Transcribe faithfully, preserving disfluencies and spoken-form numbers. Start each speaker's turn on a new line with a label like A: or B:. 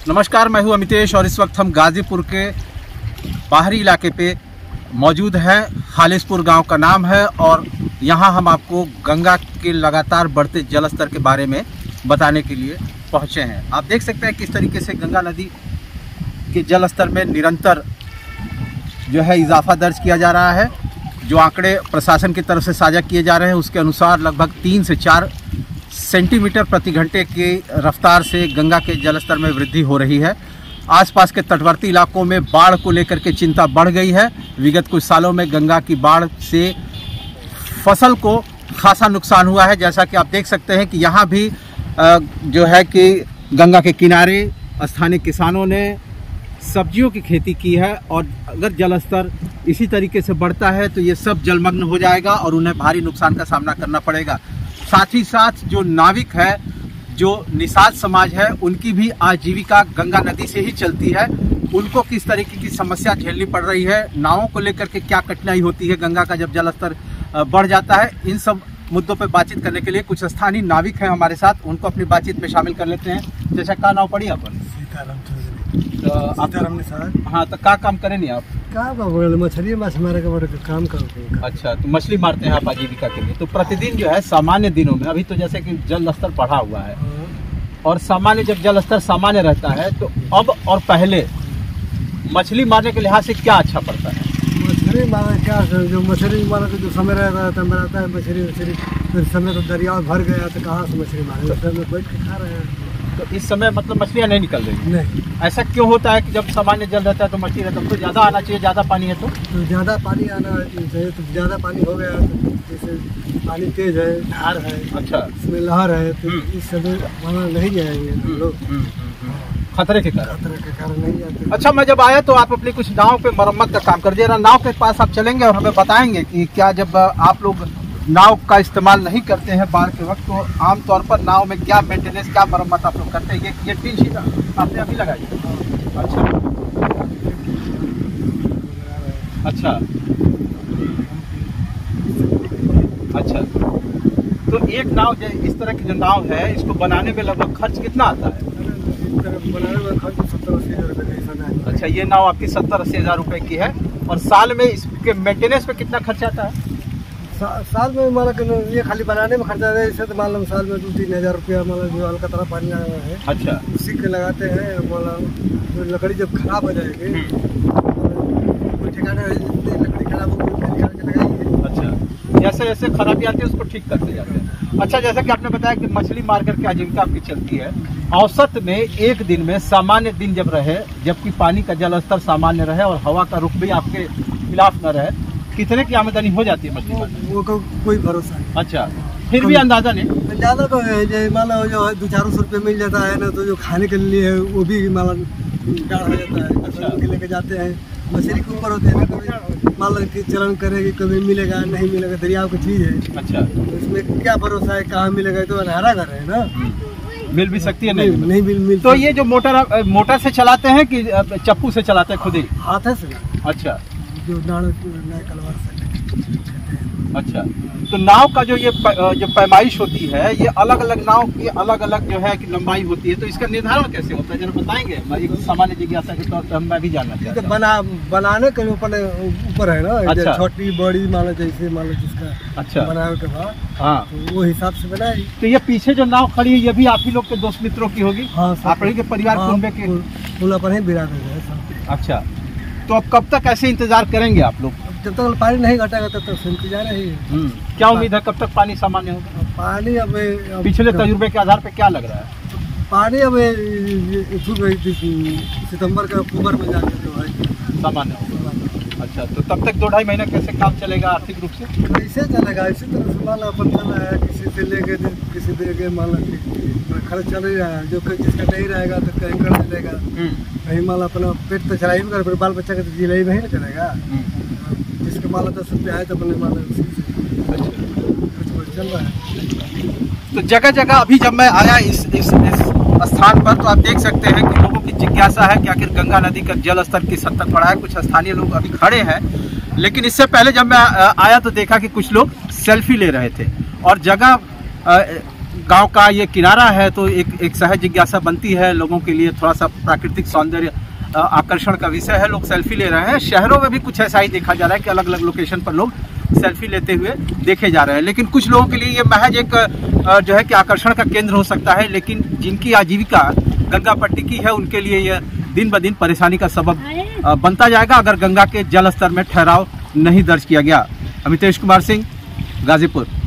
A: नमस्कार, मैं हूं अमितेश और इस वक्त हम गाजीपुर के बाहरी इलाके पे मौजूद हैं। खालिसपुर गांव का नाम है और यहां हम आपको गंगा के लगातार बढ़ते जलस्तर के बारे में बताने के लिए पहुंचे हैं। आप देख सकते हैं किस तरीके से गंगा नदी के जलस्तर में निरंतर जो है इजाफा दर्ज किया जा रहा है। जो आंकड़े प्रशासन की तरफ से साझा किए जा रहे हैं उसके अनुसार लगभग तीन से चार सेंटीमीटर प्रति घंटे की रफ्तार से गंगा के जलस्तर में वृद्धि हो रही है। आसपास के तटवर्ती इलाकों में बाढ़ को लेकर के चिंता बढ़ गई है। विगत कुछ सालों में गंगा की बाढ़ से फसल को खासा नुकसान हुआ है। जैसा कि आप देख सकते हैं कि यहाँ भी जो है कि गंगा के किनारे स्थानीय किसानों ने सब्जियों की खेती की है और अगर जलस्तर इसी तरीके से बढ़ता है तो ये सब जलमग्न हो जाएगा और उन्हें भारी नुकसान का सामना करना पड़ेगा। साथ ही साथ जो नाविक है, जो निषाद समाज है, उनकी भी आजीविका गंगा नदी से ही चलती है। उनको किस तरीके की समस्या झेलनी पड़ रही है, नावों को लेकर के क्या कठिनाई होती है गंगा का जब जलस्तर बढ़ जाता है, इन सब मुद्दों पर बातचीत करने के लिए कुछ स्थानीय नाविक हैं हमारे साथ। उनको अपनी बातचीत में शामिल कर लेते हैं। जैसा का नाव पड़ी अपन तो आप हाँ, तो क्या काम करें नहीं आप?
B: मछली माछ मारे का काम करते हैं।
A: अच्छा, तो मछली मारते हैं आप आजीविका के लिए। तो प्रतिदिन जो है सामान्य दिनों में, अभी तो जैसे कि जल स्तर बढ़ा हुआ है और सामान्य जब जल स्तर सामान्य रहता है तो अब और पहले मछली मारने के लिहाज से क्या अच्छा पड़ता है?
B: मछली मारने क्या, जो मछली मारने का जो समय रहता है तब रहता है मछली मछली समय तो दरिया भर गया तो कहाँ से मछली मारे, उस समय बैठ के खा रहे हैं।
A: तो इस समय मतलब मछलियाँ नहीं निकल रही?
B: नहीं।
A: ऐसा क्यों होता है कि जब सामान्य जल रहता है तो मछली रहता है? तो ज़्यादा आना चाहिए, ज़्यादा पानी है तो
B: तो ज़्यादा पानी आना चाहिए। तो ज़्यादा पानी हो गया तो जैसे पानी तेज है, धार है,
A: अच्छा,
B: इसमें लहर है, तो इस समय वहाँ नहीं जाएंगे लोग,
A: खतरे के कारण
B: खतरे के कारण नहीं जाते।
A: अच्छा, मैं जब आया तो आप अपनी कुछ नाव पे मरम्मत का काम कर दिए। नाव के पास आप चलेंगे और हमें बताएंगे कि क्या जब आप लोग नाव का इस्तेमाल नहीं करते हैं बाढ़ के वक्त तो आमतौर पर नाव में क्या मेंटेनेंस, क्या मरम्मत आप लोग करते हैं? ये ये टीन शीट आपने अभी लगाई? अच्छा अच्छा अच्छा। तो एक नाव, इस तरह की जो नाव है, इसको बनाने में लगभग खर्च कितना आता है?
B: बनाने में खर्च सत्तर अस्सी हज़ार रुपये।
A: अच्छा, ये नाव आपकी सत्तर अस्सी हज़ार रुपये की है और साल में इसके मेंटेनेंस पे कितना खर्चा आता है?
B: सा, साल में मान लो ये खाली बनाने में खर्चा है, इससे तो मान लो साल में दो तीन हज़ार रुपया मान लो जो हल्का तरह पानी आया है, अच्छा, उसी के लगाते हैं। मान लो लकड़ी जब खराब हो जाएगी, कोई ठिकाना लकड़ी खराब हो लगाइए।
A: अच्छा, जैसे जैसे खराबी आती है उसको ठीक करते जाते हैं। अच्छा, जैसा कि आपने बताया कि मछली मार करके आजीविका आपकी चलती है, औसत में एक दिन में सामान्य दिन जब रहे, जबकि पानी का जल स्तर सामान्य रहे और हवा का रुख भी आपके खिलाफ न रहे, कितने की आमदनी हो जाती है मछली मारने?
B: वो को, कोई भरोसा नहीं।
A: अच्छा, फिर भी अंदाजा नहीं?
B: ज़्यादा तो है, जो मान लो जो है दो चार सौ रुपये मिल जाता है ना, तो जो खाने के लिए है वो भी मान लो डाढ़ हो जाता है। अच्छा, लेके जाते हैं, मछली के ऊपर होते हैं, कभी मान लो कि चलन करेगी, कभी मिलेगा नहीं मिलेगा, दरिया की चीज़ है। अच्छा, तो इसमें क्या भरोसा है कहाँ मिलेगा? तो अनहारा घर है ना,
A: मिल भी सकती है, नहीं
B: नहीं मिल मिल।
A: तो ये जो मोटर मोटर से चलाते हैं कि चप्पू से चलाते हैं खुद ही?
B: हाथ से। अच्छा, जो कलवार से।
A: अच्छा, तो नाव का जो ये प, जो पैमाइश होती है, ये अलग अलग नाव की अलग अलग जो है कि लंबाई होती है, तो इसका निर्धारण कैसे होता है जरा बताएंगे? एक सामान्य जिज्ञासा के तौर पर हम मैं भी जानना चाहता हूं।
B: बना बनाने के ऊपर ऊपर है ना, अच्छा, छोटी बड़ी मान लो जैसे मान लो जिसका अच्छा बनाने के बाद, हाँ, तो वो हिसाब से बनाए। तो
A: ये पीछे जो नाव खड़ी है ये भी आप ही लोग के दोस्त मित्रों की होगी? हाँ, आप ही के परिवार कुनबे के
B: फूला पर ही बिरादर है।
A: अच्छा, तो अब कब तक ऐसे इंतजार करेंगे आप लोग?
B: जब तक पानी नहीं घटेगा तब तक इंतजार है।
A: क्या उम्मीद है कब तक पानी सामान्य होगा?
B: पानी अब
A: पिछले तजुर्बे के आधार पे क्या लग रहा है?
B: पानी अब सितंबर के अक्टूबर में जाकर जो है
A: सामान्य होगा। अच्छा, तो तब तक दो ढाई महीना कैसे काम चलेगा आर्थिक रूप से?
B: कैसे चलेगा? इसी तरह से मान लो अपन चल रहा है, किसी से लेके किसी देके मान लो खर्च चल ही रहा है। जो जिसका नहीं रहेगा तो कहीं कर चलेगा, कहीं मान लो अपना पेट तो चला ही कर, फिर बाल बच्चा का तो जिला ही नहीं चलेगा। जिसके मान लो दस रुपये आए तो अपने मान लो चल रहा है।
A: तो जगह जगह अभी जब मैं आया इस इस, इस स्थान पर तो आप देख सकते हैं कि लोगों की जिज्ञासा है कि आखिर गंगा नदी का जल स्तर किस हद तक बढ़ा है। कुछ स्थानीय लोग अभी खड़े हैं, लेकिन इससे पहले जब मैं आया तो देखा कि कुछ लोग सेल्फी ले रहे थे और जगह गांव का ये किनारा है तो एक एक सहज जिज्ञासा बनती है लोगों के लिए, थोड़ा सा प्राकृतिक सौंदर्य आकर्षण का विषय है। लोग सेल्फी ले रहे हैं। शहरों में भी कुछ ऐसा ही देखा जा रहा है कि अलग अलग लोकेशन पर लोग सेल्फी लेते हुए देखे जा रहे हैं। लेकिन कुछ लोगों के लिए ये महज एक जो है कि आकर्षण का केंद्र हो सकता है, लेकिन जिनकी आजीविका गंगा पट्टी की है उनके लिए यह दिन ब दिन परेशानी का सबब बनता जाएगा अगर गंगा के जल स्तर में ठहराव नहीं दर्ज किया गया। अमितेश कुमार सिंह, गाजीपुर।